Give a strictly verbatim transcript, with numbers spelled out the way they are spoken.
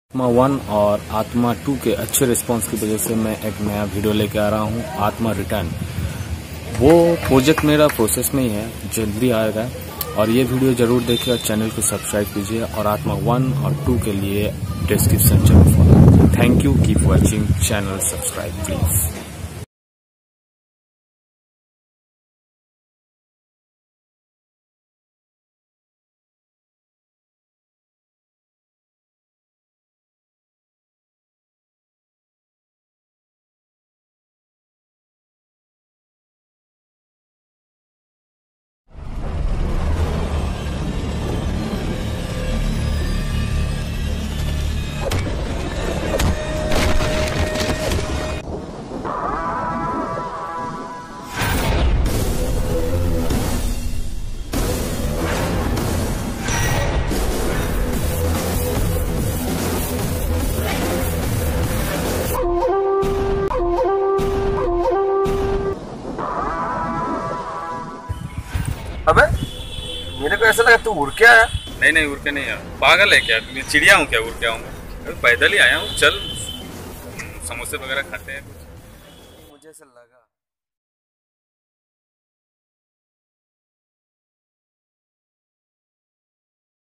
आत्मा वन और आत्मा टू के अच्छे रिस्पांस की वजह से मैं एक नया वीडियो लेके आ रहा हूँ, आत्मा रिटर्न। वो प्रोजेक्ट मेरा प्रोसेस में ही है, जल्दी आएगा और ये वीडियो जरूर देखिए और चैनल को सब्सक्राइब कीजिए और आत्मा वन और टू के लिए डिस्क्रिप्शन जरूर follow. Thank you, keep watching, channel subscribe please. अबे मेरे को ऐसा लगा तू उड़ के आया। नहीं नहीं उड़ के नहीं आया, पागल है क्या? मैं चिड़िया हूँ क्या? उड़ के आऊँगा? पैदल ही आया हूँ। चल समोसे वगैरह खाते हैं कुछ। मुझे ऐसा लगा।